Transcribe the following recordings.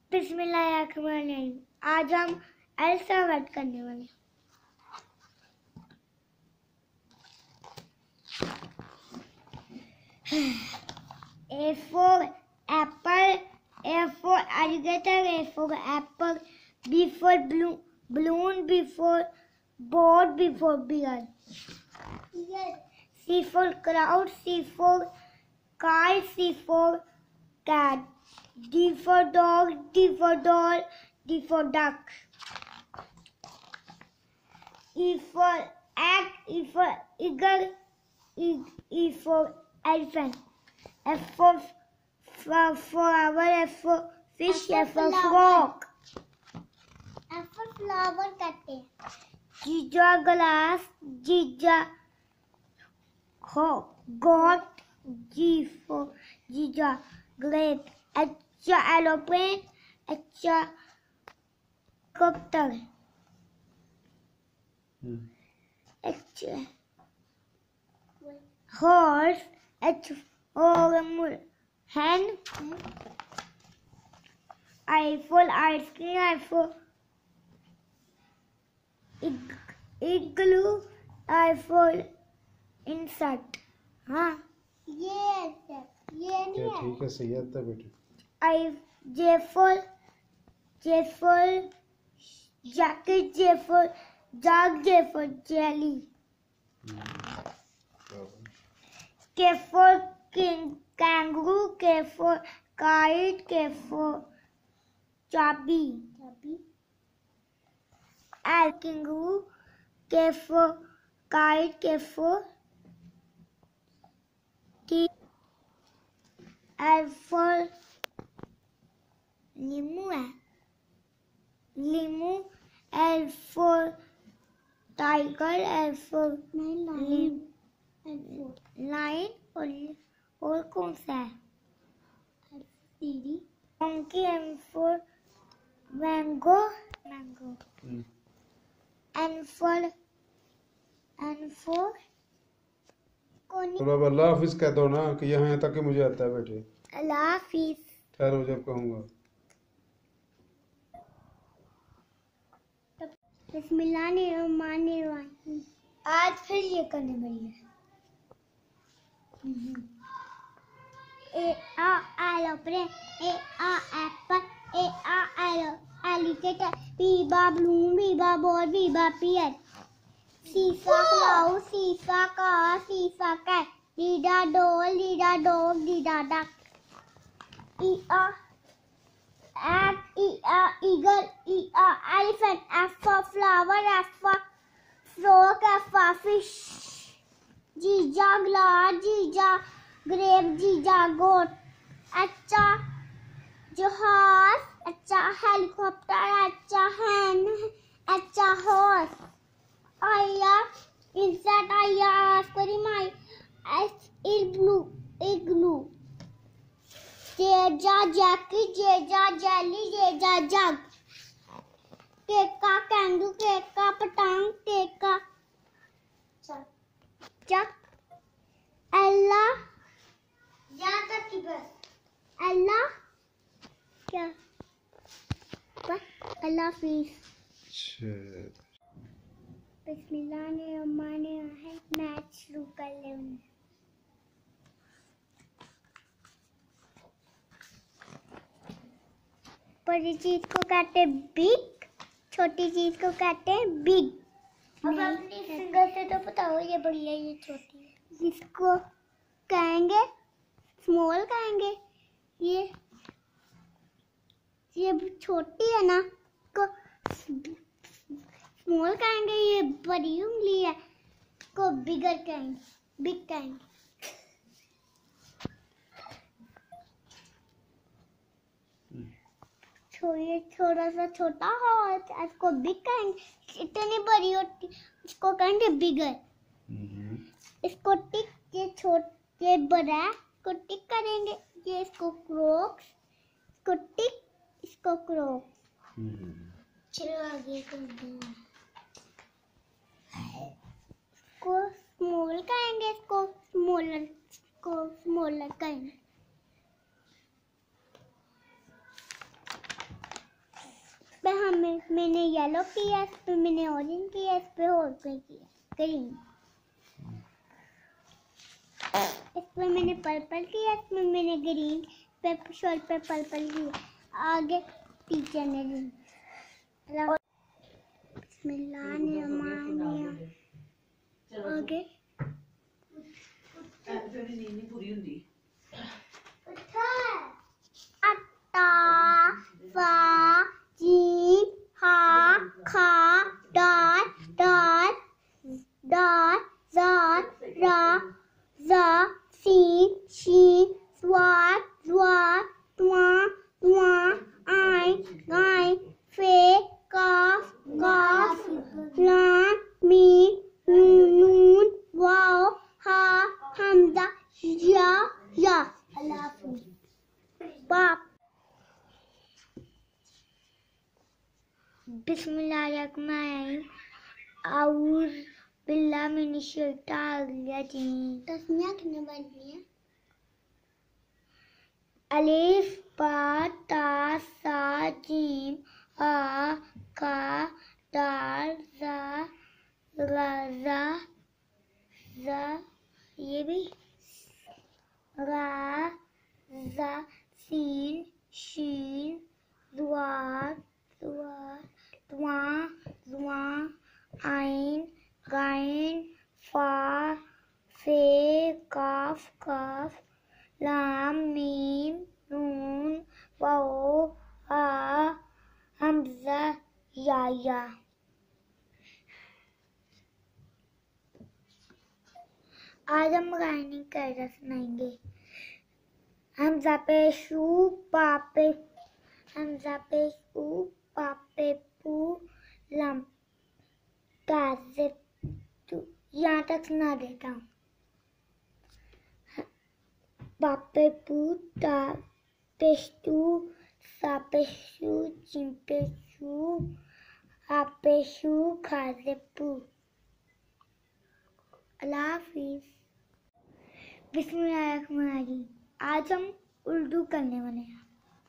बिस्मिल्लाहिर्रहमानिर्रहीम। आज हम अल्फ़ाबेट करने वाले हैं। A for apple, A for alligator, A for apple, B for balloon, B for boat, B for bear. C for crowd, C for kite, C for cat, D for dog, D for doll, D for duck. E for egg, E for eagle, E for elephant. F for flower, F for fish, F for frog. F for flower कहते हैं। G for glass, G for goat, G for grape. H for aeroplane, H for copter. H horse, H for hen. I for ice cream, I for igloo, I for insect. हाँ ये नहीं है। ठीक है, सही आता है बेटे। J for jacket, J for jug, J for jelly. K for kangaroo, K for kite, K for chabi. L kangaroo, K for kite, K for key. L for लीमू है। लीमू, L for tiger, L for line और कौन सा है? monkey, M for mango. N for थोड़ा अल्लाह हाफिज कह दो ना, कि यहाँ तक कि मुझे आता है बेटे। अल्लाह हाफिज। ठहरो जब कहूँगा। बिस्मिल्लाहिर्रहमानिर्रहीम। आज फिर ये करने वाली है। A aeroplane, A apple, A alligator, B balloon, B ball, B pear. C for cloud, C for car, C for cat, D doll, D dog, D duck. E egg, eagle, elephant, F for flower, F for frog, F for fish. G glass, G grape, G goat. H horse, H helicopter, H hen, H horse. I insect, I squirrel, S igloo. J jacket, J jelly, J jug. K kangaroo, K patang, K chuck. Ella Ella क्या बस अल्लाह हाफिज। बिस्मिल्लाहिर्रहमानिर्रहीम। Match शुरू कर ले। बड़ी चीज को कहते हैं बिग, छोटी चीज को कहते हैं बिग। अब अपनी फिंगर से तो बताओ, ये बड़ी है ये छोटी है। जिसको कहेंगे स्मॉल कहेंगे। ये छोटी है ना, को स्मॉल कहेंगे। ये बड़ी उंगली है को बिगर कहेंगे, बिग कहेंगे। ये थोड़ा सा छोटा हो इसको बिग कहेंगे। इतनी बड़ी होती इसको कहेंगे बिगर। इसको टिक, ये बड़ा है इसको टिक करेंगे। ये इसको क्रॉक्स, इसको टिक, इसको क्रॉक्स। चलो आगे कर दो। इसको स्मॉल कहेंगे, इसको स्मॉलर कहेंगे। मैंने येलो किया, इस पे मैंने ऑरेंज किया, इस पे और पे किया ग्रीन, इस पे मैंने पर्पल किया, इसमें मैंने ग्रीन, पे शॉल पे पर्पल किया। आगे टीचर ने बिस्मिल्लाहिर्रहमानिर्रहीम। आगे अत्ता फा जीम हा खा दाल दाल दाल ज़ाल रा ज़ा सीन शीन स्वाद ज़्वाद त्वा त्वा आइन गाइन फे काफ गाफ लाम मीम नून वाव हा हमजा या बाप। बिस्मिल्लाहिर्रहमानिर्रहीम। औज़ बिल्लाहि मिनश शैतानिर रजीम। तस्मीह कितने बनती है? अलिफ बा ता सा जीम हा का दाल ज़ा रा ज़ा ज़ा, ये भी रा ज़ा सीन शीन ज़्वाद ज़्वाद त्वा ज़्वा आइन गाइन फा फे काफ काफ लाम मीम नून वाव हा हमजा या। आज हम गायनी कैसे सुनाएंगे। हमजा पे शू पापे, हमजा पे शू पापे पू लम काज़े तू, यहाँ तक सुना देता हूँ। पापे पू ता पेशू सा पेशू चिम पेशू आपे शू खाजे पू। अल्लाह हाफिज़। बिस्मिल्लाहिर्रहमानिर्रहीम। आज हम उर्दू करने वाले हैं।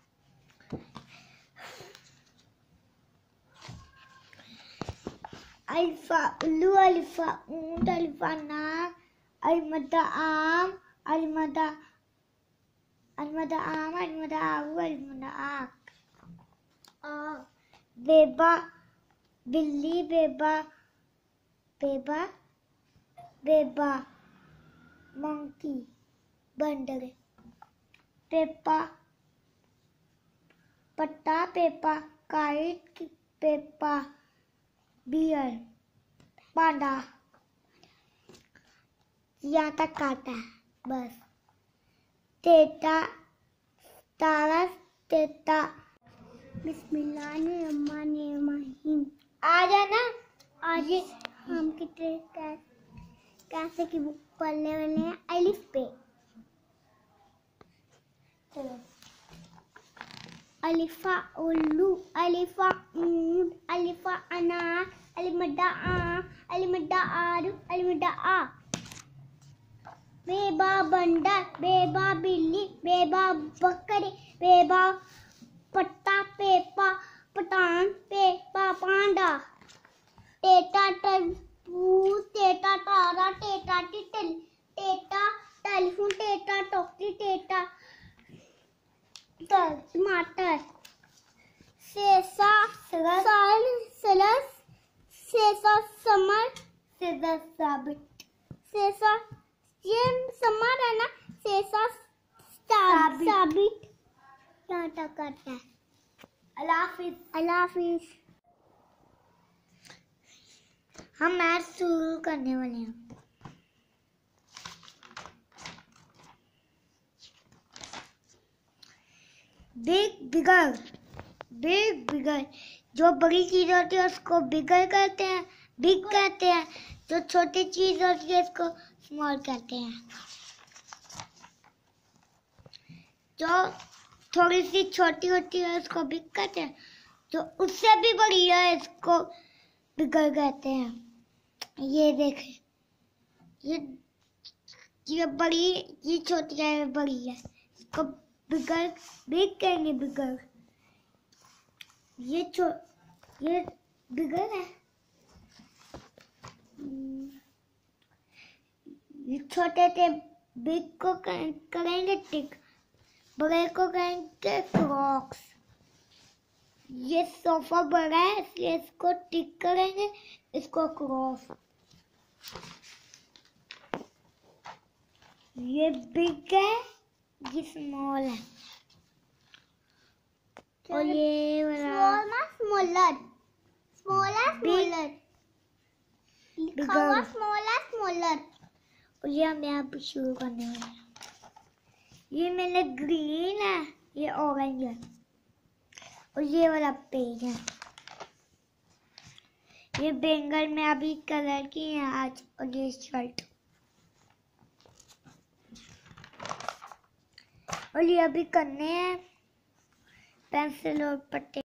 अलिफा उल्लू अलिफा ऊंट अलिफा नाक अलिमदा आम अलिमदा अलिमदा आम अलिमदा आऊ अलिमदा आक। बेबा बिल्ली बेबा बेबा बेबा मंकी बंदर। पेपा पट्टा पेपा काइट पेपा बियर पांडा। यहाँ तक काटा है बस। तेता तारा तेता। बिस्मिल्लाहिर्रहमानिर्रहीम। आज है ना, आज हम कितने कैसे की बुक पढ़ने वाले हैं। अलिफ पे चलो। अलिफा उल्लू अलिफा ऊंट अलिफा अनार अलिमदा आम अलिमदा आरू अलिमदा आ। बेबा बंदर बेबा बिल्ली बेबा बकरी बेबा पट्टा पेपा पठान पेपा पांडा। टेटा टप्पू टेटा तारा टेटा टिटल टेटा टेलीफोन टेटा टोकरी टेटा टमाटर। सेसा साल सलस सेसा समर सेसा साबित। सेसा ये समर है ना, सेसा साबित यहाँ तक करता है। अल्लाह हाफिज़। अल्लाह हाफिज़। हम मैथ शुरू करने वाले हैं। बिग बिगर जो बड़ी चीज होती है उसको बिगर कहते हैं, बिग कहते हैं। जो छोटी चीज होती है उसको स्मॉल कहते हैं। जो थोड़ी सी छोटी होती है उसको बिग कहते हैं, जो उससे भी बड़ी है इसको बिगर कहते हैं। ये देखें, ये बड़ी, ये छोटी है, बड़ी है, इसको बिगर बिग कहेंगे। बिगर ये ये बिगर है। ये छोटे से बिग को करेंगे टिक, बड़े को करेंगे क्रॉक्स। ये सोफा बड़ा है इसलिए इसको टिक करेंगे, इसको क्रॉस। ये बिग है, ये स्मॉल है, और ये वाला स्मॉलर लिखा हुआ स्मॉलर। और ये हम यहाँ पे शुरू करने वाले हैं। ये मैंने ग्रीन है, ये ऑरेंज है, और ये वाला पेज है। ये बेंगल में अभी कलर की है आज, और ये शर्ट, और ये अभी करने हैं पेंसिल और पट्टे।